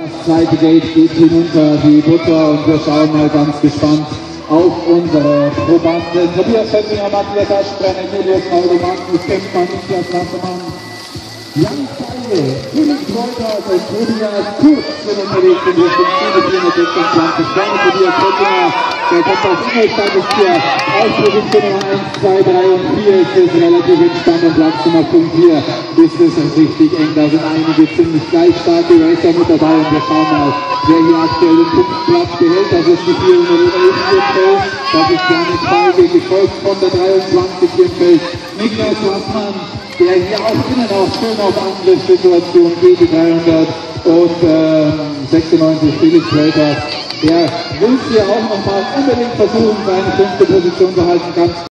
Das zweite Gate geht hinunter die Butter und wir schauen mal ganz gespannt auf unsere Probanden. Tobias Schöpfinger, Matthias Aschbrenner, Julius Mauro, Magnus Kempmann, Niklas Lassemann, Jan Feile, Felix Reuters und Tobias Kurz sind unterwegs in Richtung 426. Vorne Tobias Schöpfinger, der kommt auf Ingolstadt, ist hier auf Position Nummer 1, 2, 3 und 4 ist es relativ entspannt und Platz Nummer 5 hier ist es richtig eng. Da sind einige ziemlich gleich starke Racer mit dabei und wir schauen mal, wer hier aktuell den 5. Platz behält. Das ist die 411 hier im Feld. Das ist Janik Feige, gefolgt von der 23 hier im Feld. Niklas Lassmann, der hier auch innen auch schön auf Angriffssituation geht, die 300 und 96 Felix Reuters. Der will es hier auch nochmal unbedingt versuchen, seine 5. Position zu halten.